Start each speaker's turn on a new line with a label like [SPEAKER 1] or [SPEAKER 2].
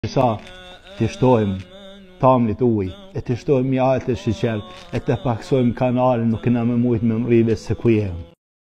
[SPEAKER 1] sa të shtojmë tamlit ujë, e të shtojmë mjatë e shiqer, e të paksojmë kanalin, nuk kena me mujtë me mrive se ku jemi.